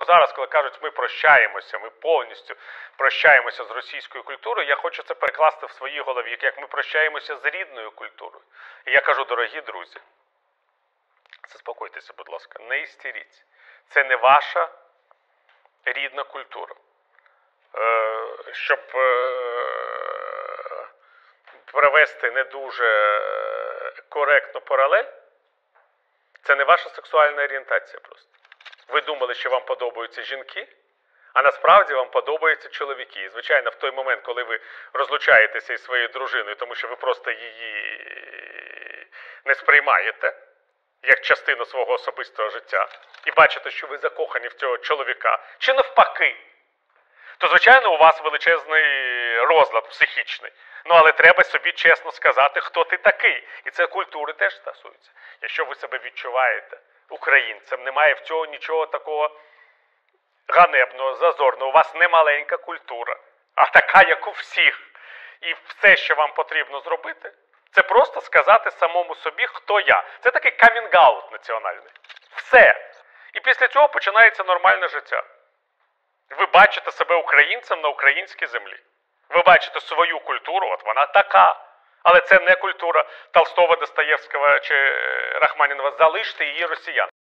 зараз, коли кажуть, ми прощаємося, ми повністю прощаємося з російською культурою, я хочу це перекласти в своїй голові, як ми прощаємося з рідною культурою. І я кажу, дорогі друзі, заспокойтеся, будь ласка, не істеріться. Це не ваша рідна культура. Щоб провести не дуже коректну паралель, це не ваша сексуальна орієнтація просто. Ви думали, що вам подобаються жінки, а насправді вам подобаються чоловіки. І, звичайно, в той момент, коли ви розлучаєтеся із своєю дружиною, тому що ви просто її не сприймаєте як частину свого особистого життя, і бачите, що ви закохані в цього чоловіка, чи навпаки, то, звичайно, у вас величезний розлад психічний. Ну, але треба собі чесно сказати, хто ти такий. І це культури теж стосується. Якщо ви себе відчуваєте українцем, немає в цього нічого такого ганебного, зазорного. У вас не маленька культура, а така, як у всіх. І все, що вам потрібно зробити, це просто сказати самому собі, хто я. Це такий камінг-аут національний. Все. І після цього починається нормальне життя. Ви бачите себе українцем на українській землі. Ви бачите свою культуру, от вона така. Але це не культура Толстого, Достоєвського чи Рахманінова. Залиште її росіян.